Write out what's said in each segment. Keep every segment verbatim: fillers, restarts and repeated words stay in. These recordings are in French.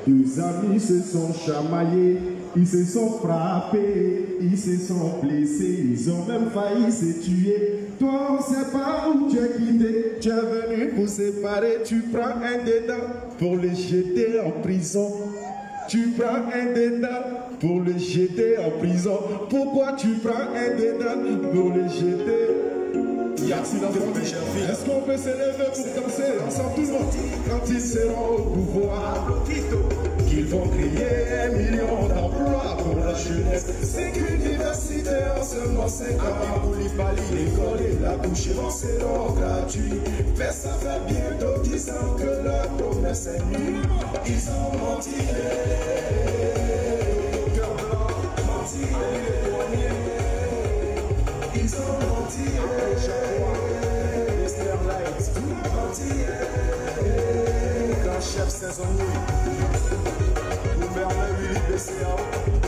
Deux amis se sont chamaillés, ils se sont frappés, ils se sont blessés, ils ont même failli se tuer. Toi, on ne sait pas où tu es quitté, tu es venu pour séparer, tu prends un dedans pour le jeter en prison. Tu prends un dedans pour le jeter en prison. Pourquoi tu prends un dedans pour le jeter? Il y a accident de mes chers filles. Est-ce qu'on peut se lever pour danser ensemble tout le monde? Quand ils seront au pouvoir, qu'ils vont créer un million d'emplois pour la jeunesse. C'est qu'une diversité en seulement cinq ans. Koulibaly, l'école et la couche seront gratuits. Mais ça fait bientôt dix ans que leur promesse est nulle. Ils ont menti. Cœur blanc, menti. Ils ont menti. Grand chef saisonnier, gouverneur Willy B C A,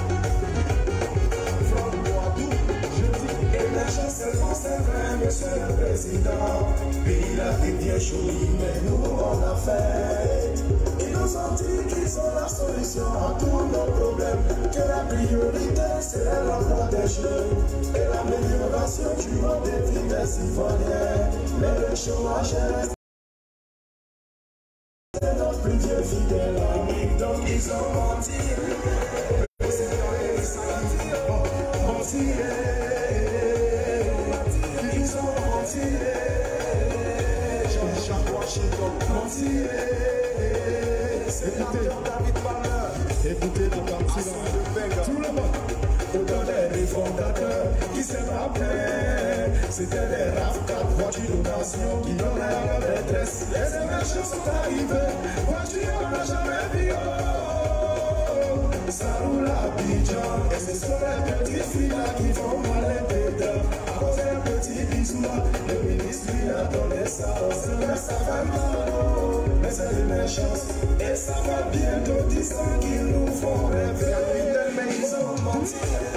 from Boadou, je dis émergence français, vrai, monsieur le président. Pays l'Afrique bien jolie, mais nous on a fait. Ils nous ont dit qu'ils sont la solution à tous nos problèmes, que la priorité c'est l'emploi des jeunes et l'amélioration du monde des vies des citoyens. Mais le chômage reste. C'est notre plus vieux fidèle ami, donc ils ont menti. Menti, ils ont menti. Jean-Jacques Washington, menti. Sénateur David Palmer, écoutez le candidat de tout le monde. Autant des fondateurs qui se rappelaient, c'était les R A V quatre voitures de nation qui donnaient à la détresse. Les émergents sont arrivés, voitures on n'a jamais vu. Ça roule à Abidjan, et ce sont les petites filles là qui font mal les dedans. À cause d'un petit bisou là, le ministre lui a donné ça. Mais ça va mal, mais c'est l'émergence. Et ça va bientôt dix ans qu'ils nous font rêver. Mais ils ont menti.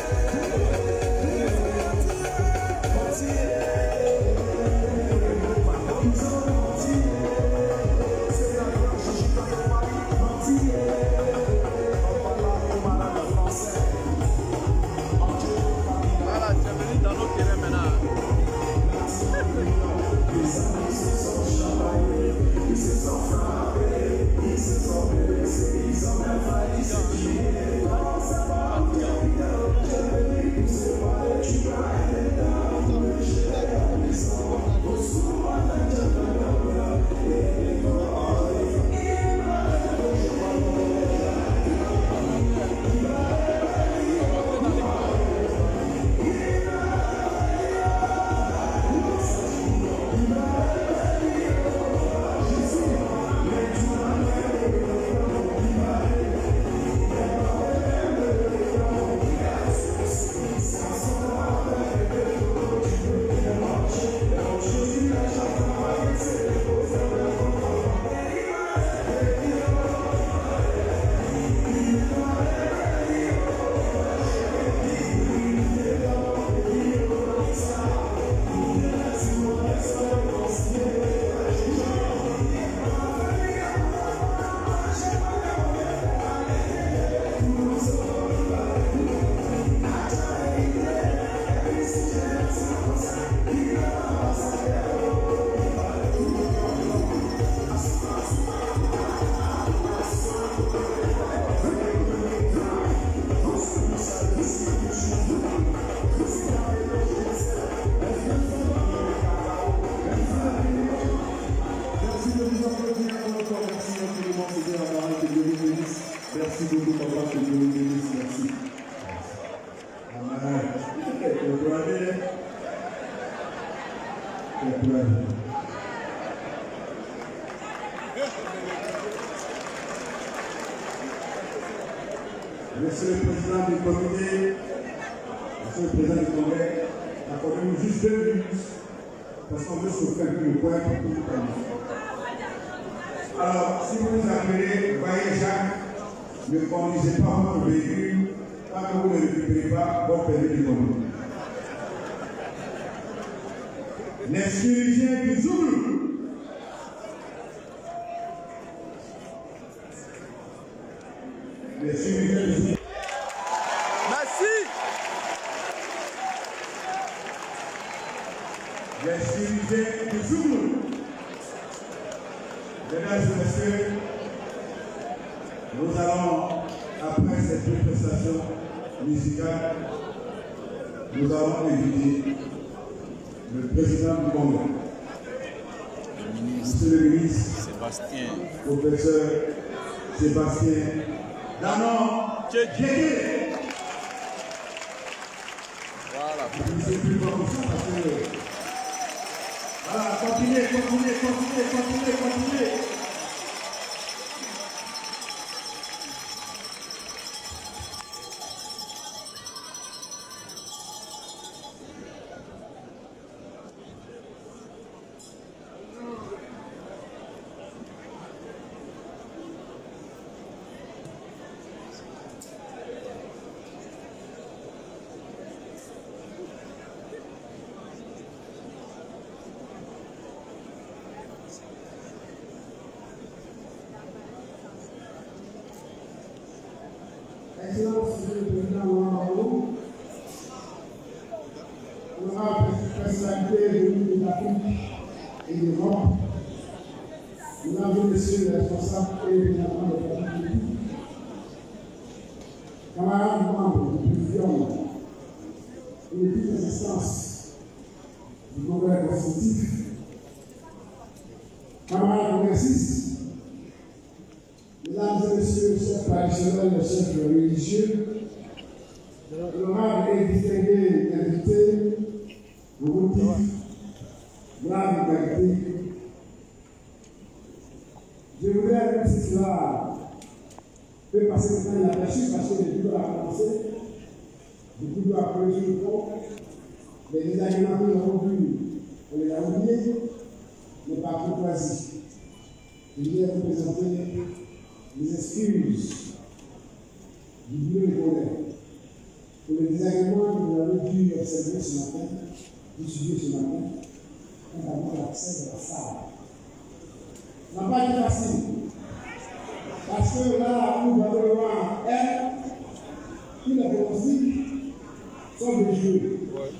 Monsieur le Président du comité, Monsieur le Président du Congrès, accordez-nous juste deux minutes parce qu'on veut sauver un peu le point pour tout le temps. Alors, si vous vous appelez, voyez Jacques, ne conduisez pas votre véhicule, tant que vous ne récupérez pas votre permis de conduire. Les chirurgiens qui ouvrent. les Chirurgiens. Merci. Les Chirurgiens du Zoulou. Mesdames et messieurs, nous allons, après ces deux prestations musicales, nous allons inviter le président du Congrès, Monsieur le ministre, Sébastien, professeur Sébastien Danon Djéké. voilà. C'est plus fort que ça parce que... Voilà, continuez, continuez, continuez, continuez, continuez. Excellence, Monsieur le Président Ouattara, honorable personnalité de l'Afrique et de l'Europe, mesdames et messieurs les responsables et les présidents de la République, camarades membres du président et de toutes les instances du Congrès constitutif, camarades congressistes, mesdames et messieurs, chefs traditionnels et chefs religieux, honorables et distingués invités, au motif, grave qualité, je voudrais même si cela peut passer le temps inaperçu parce que le vidéo a commencé, le vidéo a creusé le fond, les désagréments que nous avons vus, on les a oubliés, mais par courtoisie. Je viens vous présenter les excuses du bureau de Congrès pour les désagréments que vous avez dû observer ce matin, vous subir ce matin, quand vous avez l'accès de la salle. Ça n'a pas été facile, parce que là où vous allez voir elle, qui les pronostics sont des jeux.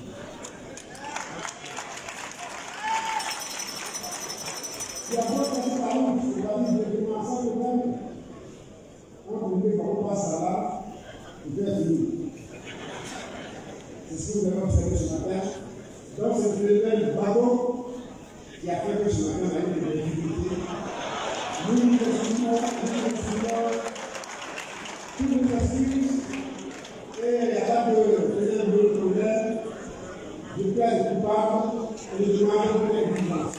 Si la première personne par où vous allez dire que ensemble de même, quand vous voulez qu'on passe à là, vous êtes fini. C'est ce que vous avez observé ce matin. Donc c'est le même bateau qui a fait que ce matin on a eu des difficultés. Nous nous expliquons, nous nous expliquons, tous nous expliquons, et il n'y a pas de de problème, je peux être coupable et je demande une indulgence.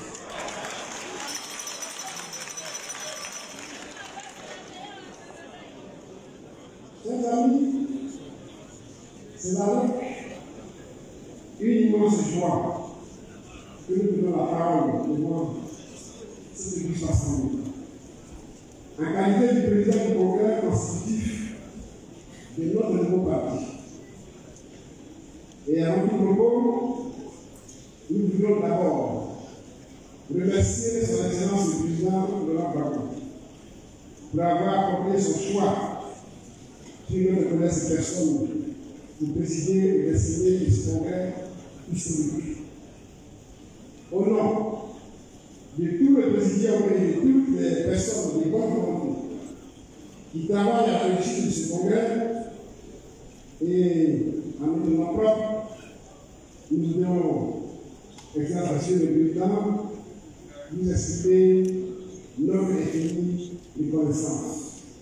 Chers amis, c'est avec une immense joie que nous prenons la parole devant cette église assemblée. En qualité du président du Congrès constitutif de notre nouveau parti. Et avant tout propos, nous voulons d'abord remercier son Excellence le président Laurent Gbagbo pour avoir accordé son choix qui ne reconnaît ces personnes pour présider et dessiner ce congrès historique. Au nom de tous les présidents et de toutes les personnes de bonne volonté qui travaillent à la réussite de ce congrès et en notre nom propre, nous voulons, Excellence Monsieur le Président, nous exprimer notre infinie reconnaissance.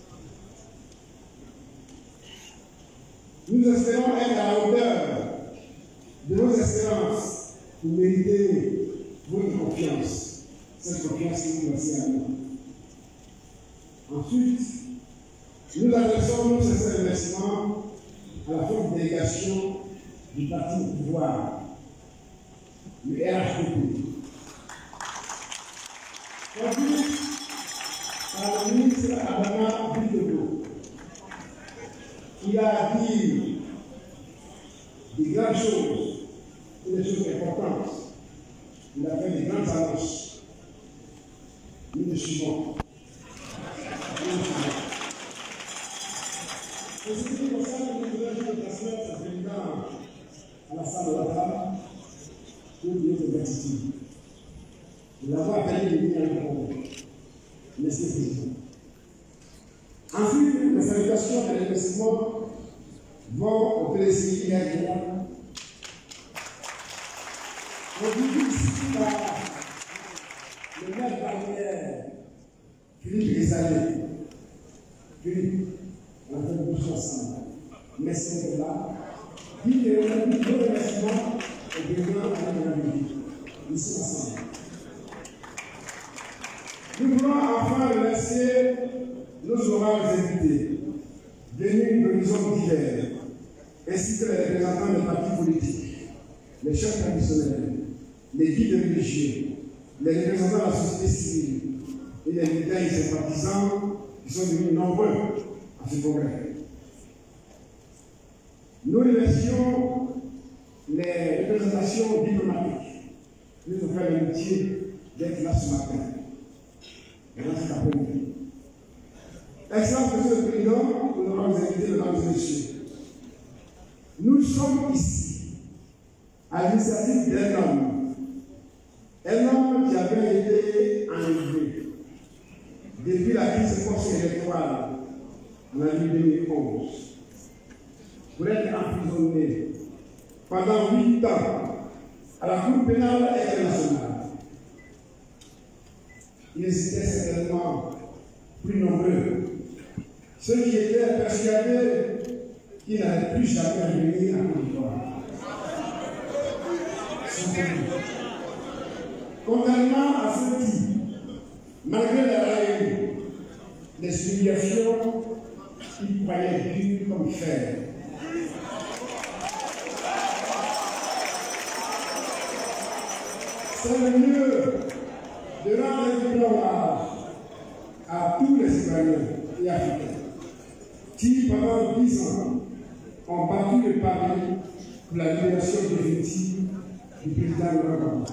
Nous espérons être à la hauteur de vos espérances pour mériter votre confiance, cette confiance que vous laissez à nous. Ensuite, nous adressons nos sincères remerciements à la forte délégation du parti au pouvoir, le R H D P. Conduite par le ministre Adama Bitelo, qui a dit des grandes choses et des choses importantes. Il a fait des grandes annonces. Nous le suivons. Nous le suivons. à la salle de la table pour dire de gratitude. Nous l'avons appelé le ministre de la Monsieur le Président. Ensuite, les salutations et les remerciements vont au président général. On dit ici le maire carrière Philippe Esalé. Philippe, on a fait beaucoup ensemble. Merci d'être là. Dites que nous avons deux remerciements au président de la République. Nous sommes ensemble. Nous voulons enfin remercier nos honorables invités, venus d'horizons divers, ainsi que les représentants des partis politiques, les chefs traditionnels, les guides religieux, les représentants de la société civile et les militants et ses partisans qui sont devenus nombreux à ce congrès. Nous remercions les représentations diplomatiques qui nous ont fait l'amitié d'être là ce matin. Et dans cet après-midi. Excellence, Monsieur le Président, nous allons vous inviter, mesdames et messieurs. Nous sommes ici à l'initiative d'un homme. Un homme qui avait été enlevé depuis la crise post-électorale en l'année deux mille onze pour être emprisonné pendant huit ans à la Cour pénale internationale. Ils étaient certainement plus nombreux. Ceux qui étaient persuadés qu'ils n'allaient plus jamais revenir en Côte d'Ivoire. Contrairement à ce type, malgré la réalité, les humiliations, ils croyaient dur comme fer. C'est le mieux de rendre un grand hommage à tous les citoyens et africains qui, pendant dix ans, ont battu le pari pour la libération définitive du président Laurent Gbagbo.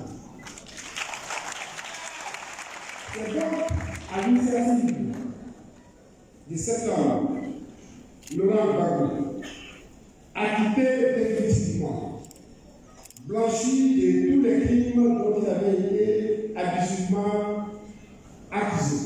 C'est donc à l'initiative de cet homme, Laurent Gbagbo, acquitté définitivement, blanchi de tous les crimes dont il avait été abusivement accusé,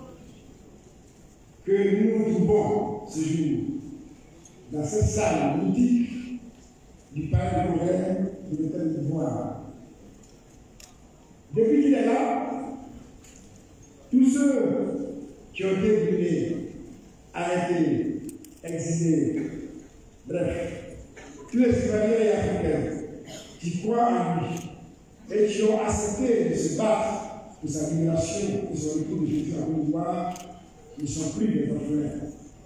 que nous nous trouvons ce jour dans cette salle mythique du palais de Congrès de l'État d'Ivoire. Depuis qu'il est là, tous ceux qui ont été brûlés, arrêtés, exilés, bref, tous les citoyens et africains qui croient en lui et qui ont accepté de se battre pour sa libération et son retour de Jésus en Côte d'Ivoire, ne sont plus des orphelins.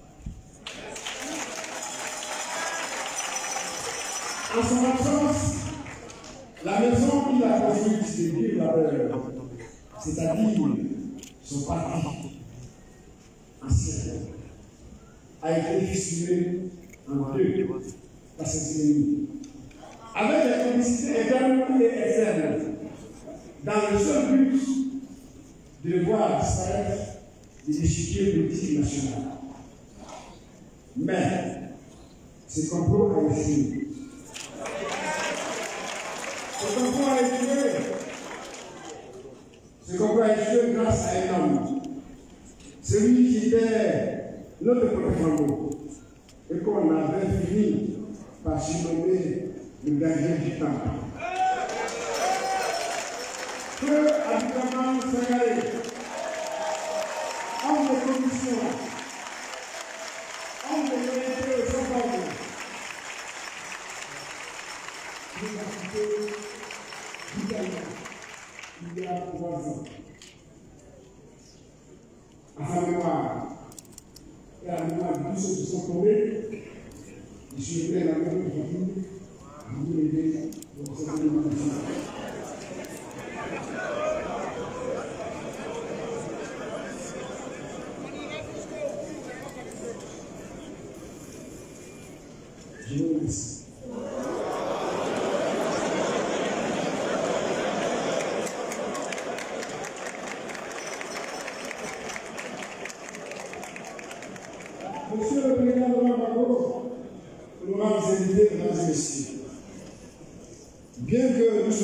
En son absence, la maison qu'il a construite de vivre la c'est-à-dire son parti ancien, a été fissuré en deux par ses ennemis. Avec des complicités internes et externes, dans le seul but de voir disparaître les échiquiers politiques nationaux. Mais ce complot a échoué. Ce complot a échoué. Ce complot a échoué grâce à un homme. Celui qui était notre protecteur et qu'on avait fini par surnommer le gardien du temple. Que Abdelrahman Sangaré, homme de commission, homme de l'unité au Sambandou, nous a quitté l'Italie il y a trois ans. À sa mémoire et à la mémoire de tous ceux qui sont tombés, je suis prêt à la même famille à vous aider pour cette démocratie. Je vous remercie. Monsieur le Président de Laurent Gbagbo, honorables invités, mesdames et messieurs,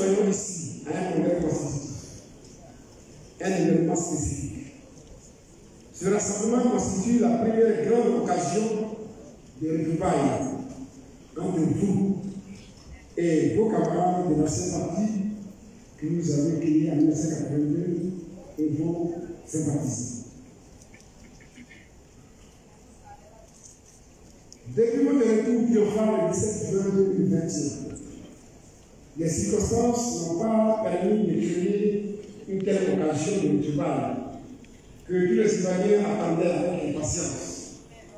soyons ici à un congrès constitutif, un événement spécifique. Ce rassemblement constitue la première grande occasion de retrouvailles entre vous et vos camarades de l'ancien parti que nous avons créé en mille neuf cent quatre-vingt-deux et vos sympathisants. Depuis votre retour triomphal le dix-sept juin deux mille vingt et un, les circonstances n'ont pas permis de créer une telle occasion de retrouvailles que tous les citoyens attendaient avec impatience.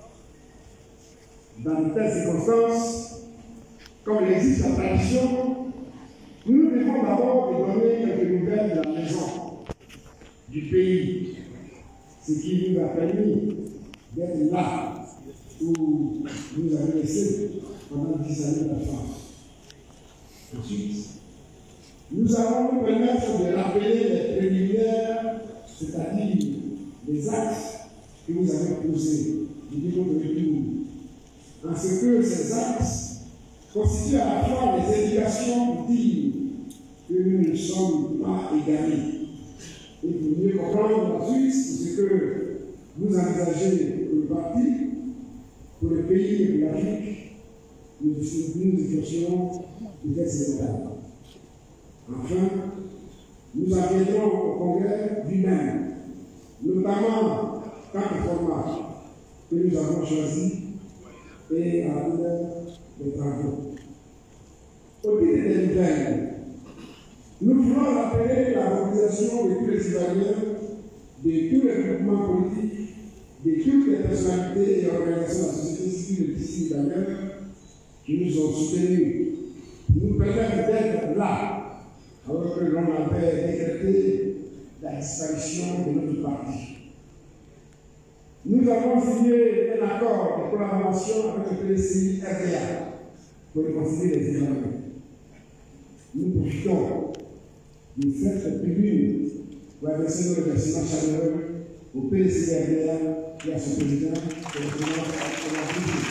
Dans de telles circonstances, comme l'exige la tradition, nous devons d'abord donner quelques nouvelles de la maison, du pays, ce qui nous a permis d'être là où nous avons laissé pendant dix années la France. Ensuite, nous allons nous permettre de rappeler les préliminaires, c'est-à-dire les actes que vous avez posés du niveau de retour, en ce que ces actes constituent à la fois les indications dignes que nous ne sommes pas égarés. Et pour mieux comprendre ensuite ce que vous envisagez pour le parti, pour le pays et pour l'Afrique, nous nous efforcerons de faire ces étapes. Enfin, nous en viendrons au congrès lui-même, notamment quant au format que nous avons choisi et à l'heure des travaux. Au titre des nouvelles, nous voulons rappeler la mobilisation de tous les citoyens, de tous les groupements politiques, de toutes les personnalités et organisations de la société civile d'ici et d'ailleurs qui nous ont soutenus, nous permettent d'être là, alors que l'on avait décrété la disparition de notre parti. Nous avons signé un accord de collaboration avec le P C I R D A pour réconcilier les examens. Nous profitons de cette tribune pour adresser nos remerciements chaleureux au P C I R D A et à son président et au président de la République.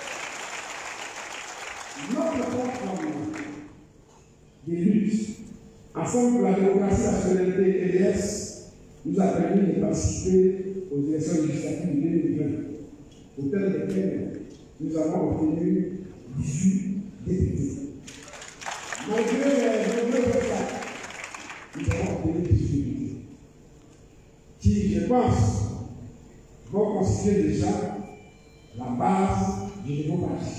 Notre plateforme de lutte ensemble pour la démocratie, la souveraineté et l'E S nous a permis de participer aux élections législatives de deux mille vingt, au terme desquelles nous avons obtenu dix-huit députés. Malgré les nombreux obstacles, nous avons obtenu dix-huit députés, qui, je pense, vont constituer déjà la base du nouveau parti.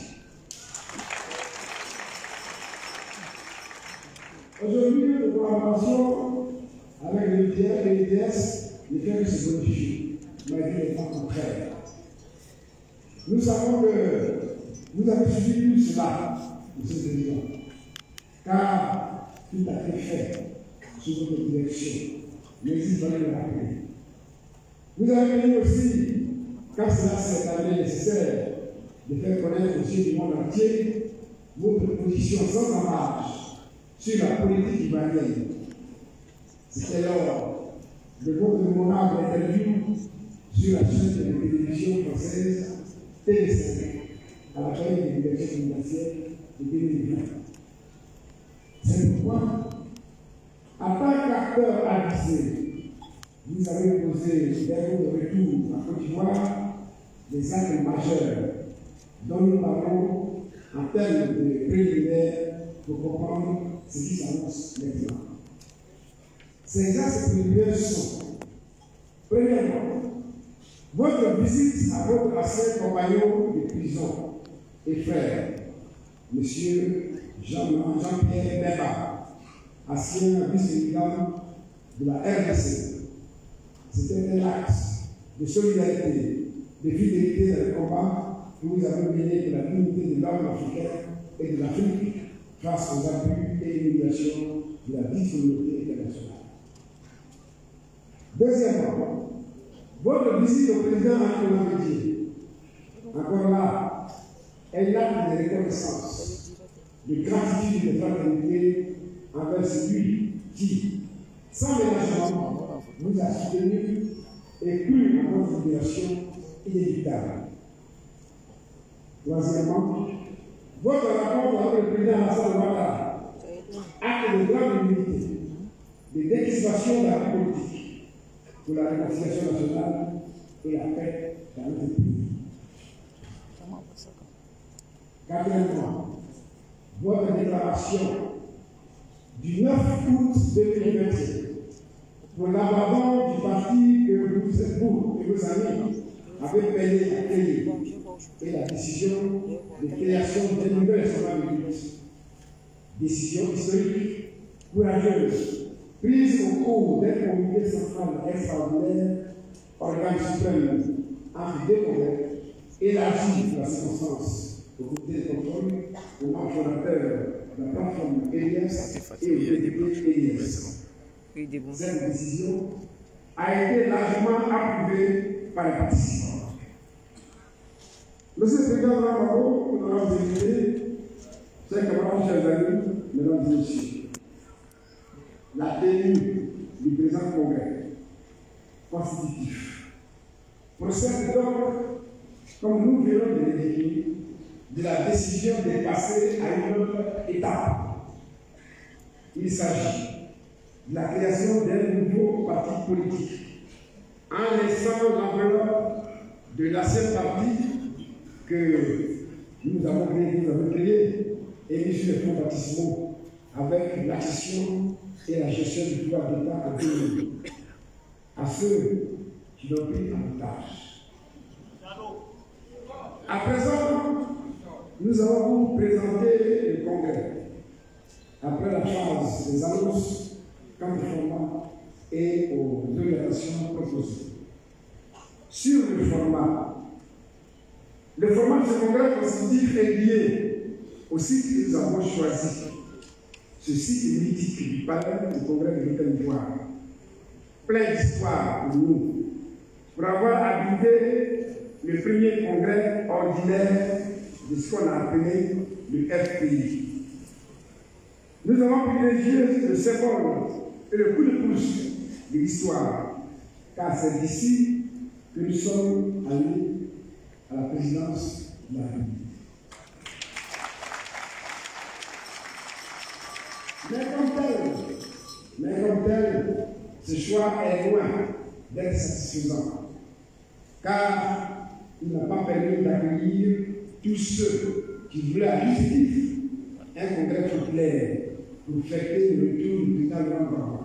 Aujourd'hui, notre collaboration avec l'E D S ne fait que se modifier, malgré les temps contraires. Nous savons que vous avez suivi tout cela, M. le Président, car tout a été fait sous votre direction, mais il fallait le rappeler. Vous avez venu aussi, quand cela s'est avéré nécessaire, de faire connaître aux yeux du monde entier votre position sans ambages sur la politique ivoirienne. C'était lors de votre mémorable interview sur la chaîne de télévision française T V cinq à la veille de l'élection présidentielle de deux mille vingt. C'est pourquoi, en tant qu'acteur avisé, vous avez posé dès votre retour à Côte d'Ivoire des actes majeurs dont nous parlons en termes de préliminaires pour comprendre ce qui s'annonce maintenant. Ces axes préliminaires sont, premièrement, votre visite à votre ancien compagnon de prison et frère, M. Jean-Pierre Bemba, ancien vice-président de la R D C. C'était un acte de solidarité, de fidélité dans le combat que vous avez mené pour la dignité de l'homme africain et de l'Afrique face aux abus et l'humiliation de la vie communauté internationale. Deuxièmement, votre visite au président Antoine Bédier, encore là, est l'acte de reconnaissance, de gratitude et de fraternité envers celui qui, sans ménagement, vous a soutenu et cru à votre libération inévitable. Troisièmement, votre rapport avec le président Alassane Ouattara acte de grande unité, de décrispation de la politique pour la réconciliation nationale et la paix dans notre pays. Quatrièmement, votre déclaration du neuf août deux mille vingt et un pour l'abandon du parti que vous êtes vous et vos amis avez payé à créer et la décision de création d'une nouvelle assemblée publique. Décision historique, courageuse, prise au cours d'un comité central extraordinaire, organe suprême entre deux congrès, élargi pour la circonstance au comité de contrôle, au membre fondateur de la plateforme E D S et au D D P E D S. Cette décision a été largement approuvée par les participants. Monsieur le Président Ramabo, nous avons décidé, chers camarades, chers amis, mesdames et messieurs, la tenue du présent congrès constitutif procède donc, comme nous venons de l'écrire, de la décision de passer à une autre étape. Il s'agit de la création d'un nouveau parti politique en laissant l'enveloppe de l'ancien parti que nous avons créé, nous avons créé et mis sur les fonds baptismaux avec la gestion et la gestion du pouvoir d'État à deux à ceux qui l'ont pris en otage. À présent, nous allons vous présenter le congrès. Après la phase des annonces, quant au format et aux orientations proposées. Sur le format, le format de ce congrès constitutif est lié au site que nous avons choisi. Ce site est mythique du palais du congrès de l'État-Ivoire, plein d'histoire pour nous, pour avoir habité le premier congrès ordinaire de ce qu'on a appelé le F P I. Nous avons privilégié le symbole et le coup de pouce de l'histoire, car c'est d'ici que nous sommes allés à la présidence de la République. Mais comme tel, mais comme tel, ce choix est loin d'être satisfaisant, car il n'a pas permis d'accueillir tous ceux qui voulaient à juste titre un congrès populaire pour fêter le retour du président Lambert.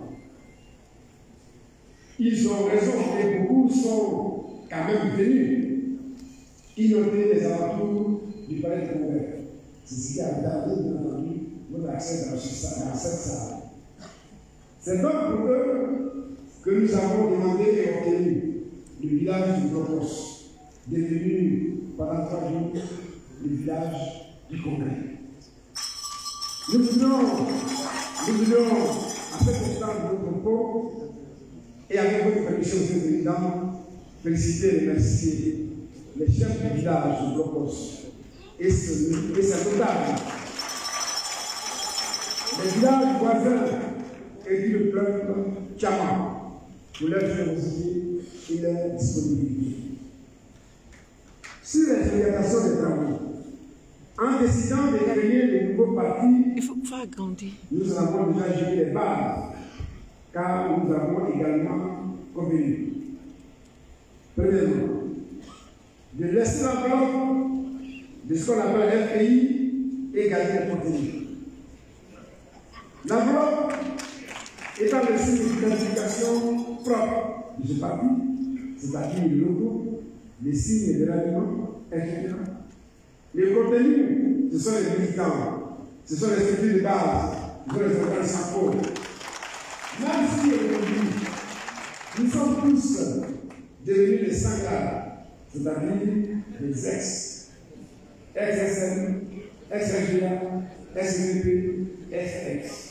Ils ont raison et beaucoup sont quand même venus inonder les alentours du palais de congrès. C'est ce qui a gardé, bien entendu, votre accès dans cette salle. C'est donc pour eux que nous avons demandé et obtenu le village du Blocos, devenu pendant trois jours le village du congrès. Nous voulons, nous voulons, à cet instant de notre propos, et avec votre permission, Monsieur le Président, féliciter et remercier les chefs du village de Blocos et sa notable, les villages voisins et du peuple Tchama pour leur générosité et leur disponibilité. Sur les orientations des travaux, en décidant de créer les nouveaux partis, il faut faire grandir. Nous avons déjà géré les bases, car nous avons également convenu. Premièrement, de laisser l'enveloppe de ce qu'on appelle F P I et garder le contenu. L'enveloppe étant le signe d'identification propre de ce parti, c'est-à-dire le logo, les signes de ralliement, et cetera. Le contenu, ce sont les militants, ce sont les structures de base, ce sont les organes centraux. Même si aujourd'hui, nous sommes tous devenus les sanglars, c'est-à-dire les ex, ex-S M, ex-L G A, ex-V P, ex-ex.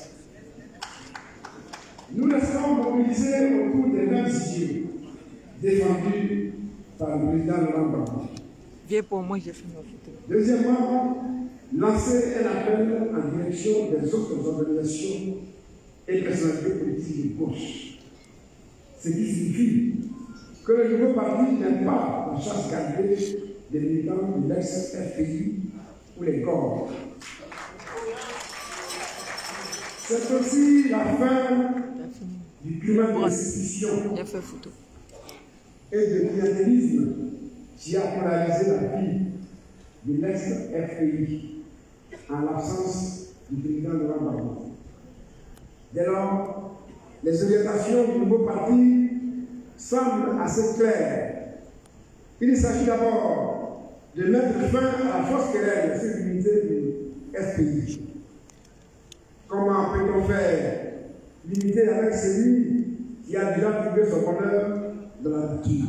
Nous restons mobilisés autour des mêmes idées défendus par le président Laurent Gbagbo. Viens pour moi, j'ai fait ma photo. Deuxièmement, lancer un appel en direction des autres organisations et personnalités politiques de gauche. Ce qui signifie que le nouveau parti n'aime pas la chasse gardée des militants de l'ex-F P I ou les corps. C'est aussi la fin Il a fini. du climat de Voilà. restitution Il a fait photo. et de clientélisme qui a polarisé la vie de l'ex-F P I en l'absence du président de l'Embargo. Dès lors, les orientations du nouveau parti semblent assez claires. Il s'agit d'abord de mettre fin à la fausse querelle de sécurité du F P I. Comment peut-on faire limiter avec celui qui a déjà trouvé son bonheur de la rupture?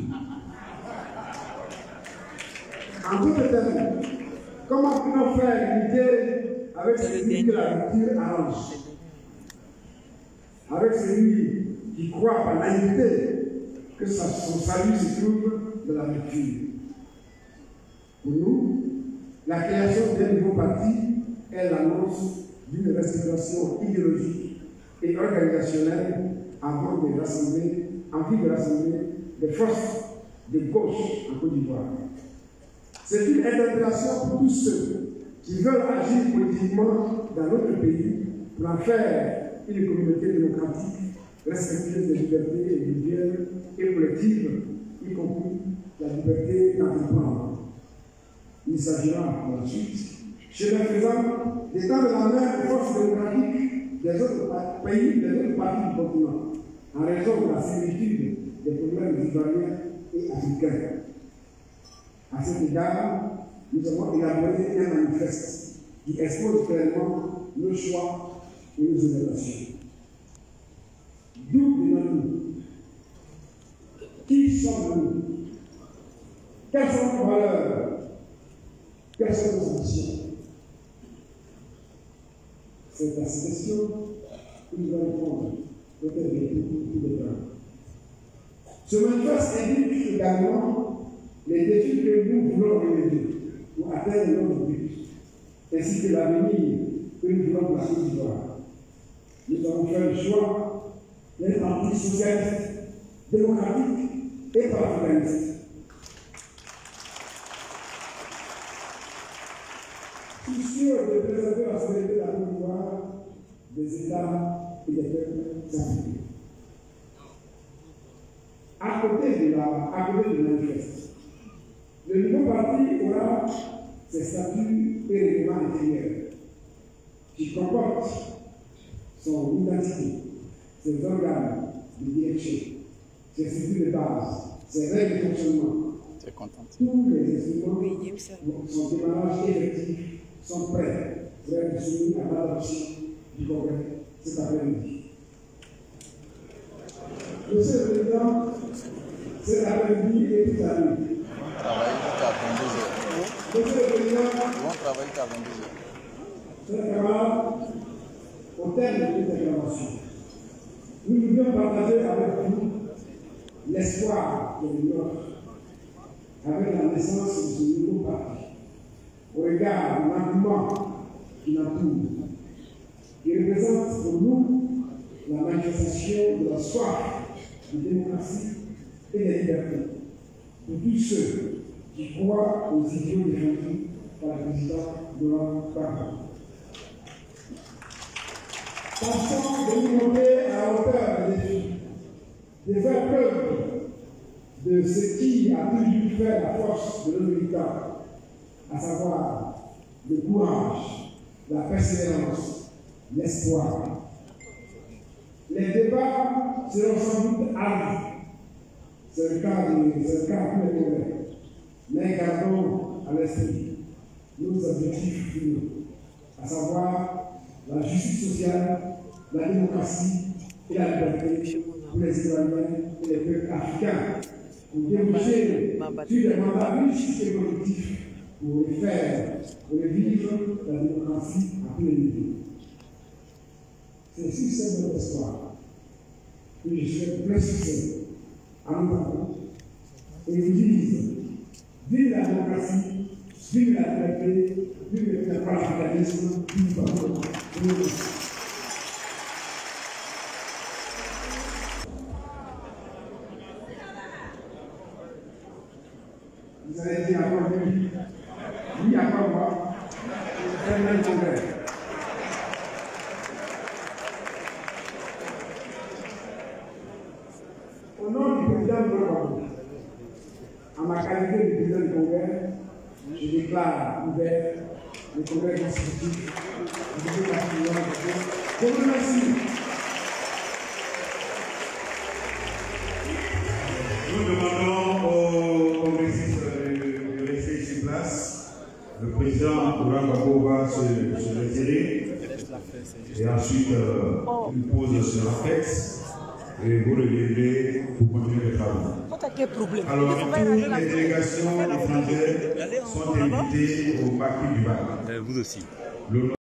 En d'autres termes, comment peut-on faire limiter avec celui que la rupture arrange? Avec celui qui croit par naïveté que sa- son salut se trouve dans la rupture. Pour nous, la création d'un nouveau parti est l'annonce d'une restauration idéologique et organisationnelle avant de rassembler, en vue de rassembler des forces de gauche en Côte d'Ivoire. C'est une interpellation pour tous ceux qui veulent agir politiquement dans notre pays pour en faire une communauté démocratique respectueuse des libertés individuelles et collectives, y compris la liberté d'entreprendre. Il s'agira ensuite, chez le faisant, d'étendre la main aux forces démocratiques des autres pays, des autres parties du continent, en raison de la similitude des problèmes ivoiriens et africains. À cet égard, nous avons élaboré un manifeste qui expose clairement nos choix et nos orientations. D'où venons-nous? Qui sommes-nous? Quelles sont nos valeurs? Quelles sont nos ambitions? C'est à cette question que nous allons répondre, peut-être tout le temps. Ce manifeste indique également les défis que nous voulons relever pour atteindre notre but, ainsi que l'avenir que nous voulons pour la Côte d'Ivoire. Nous avons fait le choix d'un parti socialiste, démocratique et panafricaniste. Soucieux de préserver la souveraineté de la Côte d'Ivoire, des États et des peuples africains. À côté de la, à côté de manifeste, le nouveau parti aura ses statuts et règlements intérieurs qui comportent son identité, ses organes de direction, ses structures de base, ses règles de fonctionnement. Tous les instruments pour son démarrage effectif sont prêts pour être soumis à l'adoption du Congrès cet après-midi. Monsieur le Président, cet après-midi et tout à l'heure. Travailler jusqu'à vingt-deux heures. Monsieur le Président, Ils vont travailler jusqu'à vingt-deux heures. chers camarades, au terme de cette déclaration, nous voudrions partager avec vous l'espoir de l'Union avec la naissance de ce nouveau parti, au regard de l'engouement qui l'entoure, qui représente pour nous la manifestation de la soif de démocratie et de liberté pour tous ceux qui croient aux idéaux défendus par le président de notre parti. Tâchons de nous monter à la hauteur des défis, de faire preuve de ce qui a toujours fait la force de nos militants, à savoir le courage, la persévérance, l'espoir. Les débats seront sans doute ardus. C'est le cas de c'est le cas de tous les congrès. Mais gardons à l'esprit nos objectifs finaux, à savoir la justice sociale, la démocratie et la liberté pour les citoyens et les peuples africains, pour déboucher sur des mandats riches et productifs pour les faire, pour les vivre la démocratie à tous les niveaux. C'est sur cette notre histoire que je souhaite plein succès à nos parents et vous disent vive la démocratie, vive la liberté, vive le panafricanisme, vive le peuple. Vous allez dire encore oui, oui à quoi moi, je fais le même congrès. président de Laurent en ma qualité de président du Congrès, je déclare ouvert le Congrès constitutif. Je vous remercie. Nous demandons aux congressistes de, de laisser sur place. Le président Laurent Gbagbo va se, se retirer et ensuite euh, une pause sera faite et vous reviendrez pour continuer les travaux. Alors, toutes les délégations étrangères sont invitées au parking du bar. Vous aussi. Le